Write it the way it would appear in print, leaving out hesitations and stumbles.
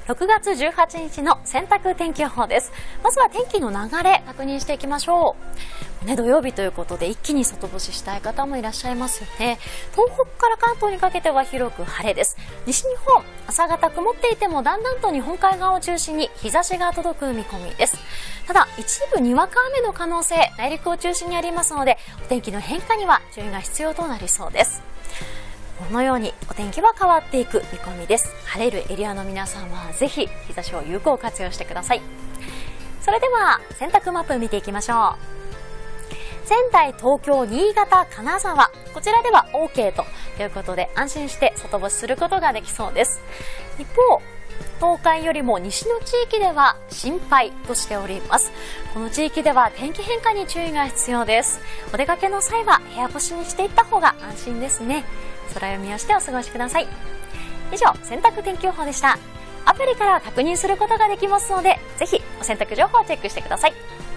6月18日の洗濯天気予報です。まずは天気の流れ確認していきましょう。土曜日ということで一気に外干ししたい方もいらっしゃいますよね。東北から関東にかけては広く晴れです。西日本、朝方曇っていてもだんだんと日本海側を中心に日差しが届く見込みです。ただ一部にわか雨の可能性、内陸を中心にありますので、お天気の変化には注意が必要となりそうです。このようにお天気は変わっていく見込みです。晴れるエリアの皆さんはぜひ日差しを有効活用してください。それでは洗濯マップ見ていきましょう。仙台、東京、新潟、金沢、こちらでは OK ということで安心して外干しすることができそうです。一方、東海よりも西の地域では心配としております。この地域では天気変化に注意が必要です。お出かけの際は部屋干しにしていった方が安心ですね。空読みをしてお過ごしください。以上、洗濯天気予報でした。アプリから確認することができますので、ぜひお洗濯情報をチェックしてください。